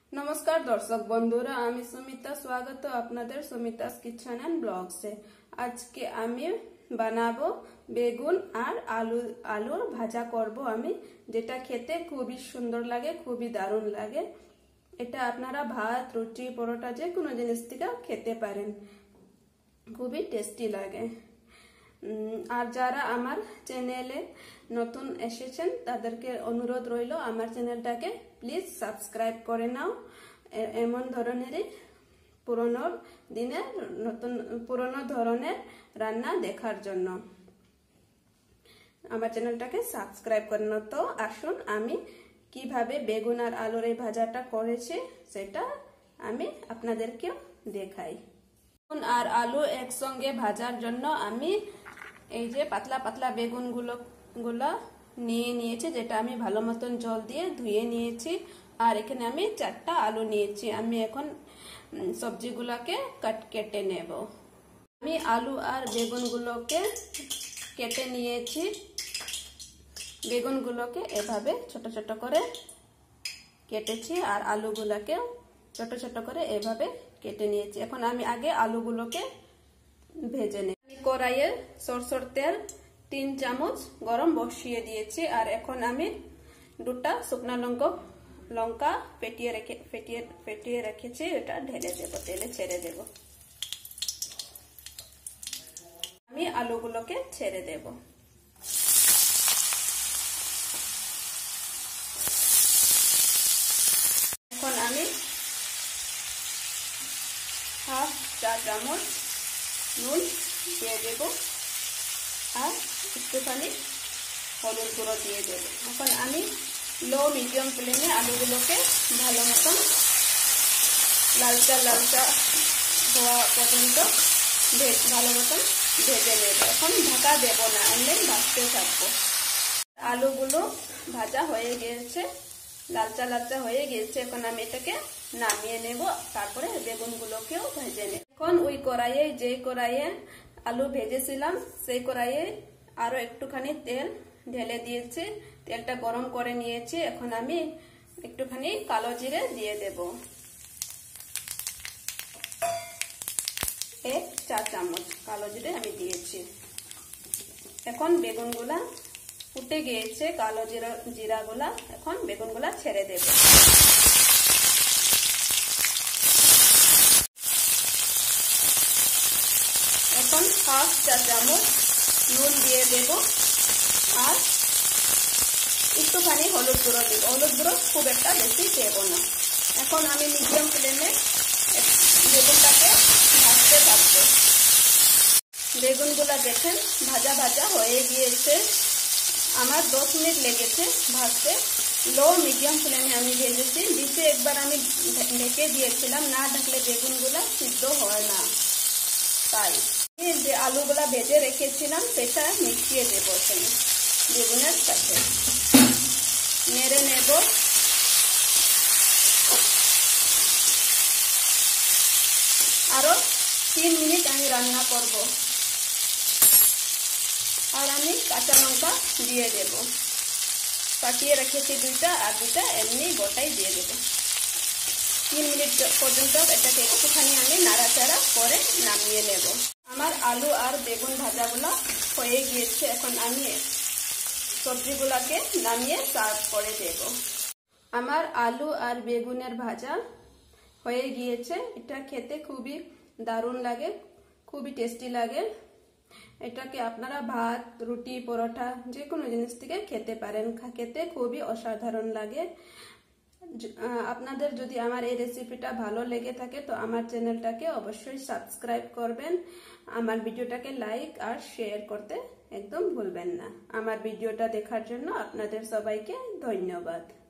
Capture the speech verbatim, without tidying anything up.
নমস্কার দর্শক বন্ধুরা, আমি সুমিতা। স্বাগত আপনাদের সুমিতাস কিচেন এন্ড ব্লগসে। আজকে আমি বানাবো বেগুন আর আলু আলুর ভাজা করব আমি, যেটা খেতে খুবই সুন্দর লাগে, খুবই দারুণ লাগে। এটা আপনারা ভাত, রুটি, পরোটা যে কোনো জিনিস থেকে খেতে পারেন, খুবই টেস্টি লাগে। আর যারা আমার চ্যানেলে নতুন এসেছেন তাদেরকে অনুরোধ রইল আমার চ্যানেলটাকে প্লিজ সাবস্ক্রাইব করে নাও, এমন ধরনেরই পুরনো দিনের নতুন পুরনো ধরনের রান্না দেখার জন্য আমার চ্যানেলটাকে সাবস্ক্রাইব করে নাও। তো আসুন আমি কিভাবে বেগুন আর আলুর এই ভাজাটা করেছি সেটা আমি আপনাদেরকে দেখাই। বেগুন আর আলু একসঙ্গে ভাজার জন্য আমি এই যে পাতলা পাতলা বেগুন গুলো গুলা নিয়ে নিয়েছি, যেটা আমি ভালো মতন জল দিয়ে ধুয়ে নিয়েছি। আর এখানে আমি চারটা আলু নিয়েছি। আমি এখন সবজিগুলোকে কাট কেটে নেব। আমি আলু আর বেগুনগুলোকে কেটে নিয়েছি। বেগুনগুলোকে এভাবে ছোট ছোট করে কেটেছি আর আলুগুলোকে ছোট ছোট করে এভাবে কেটে নিয়েছি। এখন আমি আগে আলুগুলোকে ভেজে নেব। আমি কড়াইয়ে সরষের তেল তিন চামচ গরম বসিয়ে দিয়েছি। আর এখন আমি দুটা শুকনো লঙ্কা লঙ্কা ফেটিয়ে রেখে ফেটিয়ে ফেটিয়ে রেখেছি, এটা ঢেলে দেব, তেলে ছেড়ে দেব। আমি আলুগুলোকে ছেড়ে দেব। এখন আমি হাফ চা চামচ নুন দিয়ে দেব আর একটুখানি হলুদ গুঁড়ো দিয়ে দেব। এখন আমি লো মিডিয়াম ফ্লেমে আলুগুলোকে ভালো মতন লালচা লালচা হওয়া পর্যন্ত ভালো মতন ভেজে নেব। এখন ঢাকা দেব না, এমনি ভাজতে থাকবো। আলুগুলো ভাজা হয়ে গিয়েছে, লালচা লালচা হয়ে গিয়েছে। এখন আমি এটাকে নামিয়ে নেব, তারপরে বেগুনগুলোকেও ভেজে নেব। এখন ওই কড়াইয়ে, যে কড়াইয়ে আলু ভেজেছিলাম সেই কড়াইয়ে আরো একটুখানি তেল ঢেলে দিয়েছি, তেলটা গরম করে নিয়েছি। এখন আমি একটুখানি কালো জিরে দিয়ে দেব, এক চা চামচ কালো জিরে আমি দিয়েছি। এখন বেগুনগুলা ফুটে গিয়েছে, কালো জিরা জিরাগুলা, এখন বেগুনগুলা ছেড়ে দেব। এখন হাফ চা চামচ নুন দিয়ে দেব আর একটুখানি হলুদ গুঁড়ো দেব। হলুদ গুঁড়ো খুব একটা বেশি দেব না। এখন আমি মিডিয়াম ফ্লেমে বেগুনটাকে ভাজতে থাকবো। বেগুনগুলা দেখেন ভাজা ভাজা হয়ে গিয়েছে, আমার দশ মিনিট লেগেছে ভাজতে। লো মিডিয়াম ফ্লেমে আমি ভেজেছি। নিচে একবার আমি ঢেকে দিয়েছিলাম, না ঢাকলে বেগুনগুলা সিদ্ধ হয় না। তাই যে আলুগুলা ভেজে রেখেছিলাম সেটা মিশিয়ে দেবো এখানে বেগুনের সাথে, নেড়ে নেব। আরো তিন মিনিট আমি রান্না করব। আর আমি কাঁচা লঙ্কা দিয়ে দেব, কাটিয়ে রেখেছি দুইটা, আর দুইটা এমনি গোটাই দিয়ে দেব। তিন মিনিট পর্যন্ত এটাকে একটুখানি আমি নাড়াচাড়া করে নামিয়ে নেব। আমার আলু আর বেগুন ভাজাগুলো হয়ে গিয়েছে। এখন আমি সবজিগুলোকে নামিয়ে সার্ভ করে দেব। আমার আলু আর বেগুনের ভাজা হয়ে গিয়েছে। এটা খেতে খুবই দারুণ লাগে, খুবই টেস্টি লাগে। এটাকে আপনারা ভাত, রুটি, পরোটা যে কোনো জিনিস থেকে খেতে পারেন, খেতে খুবই অসাধারণ লাগে। আপনাদের যদি আমার এই রেসিপিটা ভালো লেগে থাকে তো আমার চ্যানেলটাকে অবশ্যই সাবস্ক্রাইব করবেন। আমার ভিডিওটাকে লাইক আর শেয়ার করতে একদম ভুলবেন না। আমার ভিডিওটা দেখার জন্য আপনাদের সবাইকে ধন্যবাদ।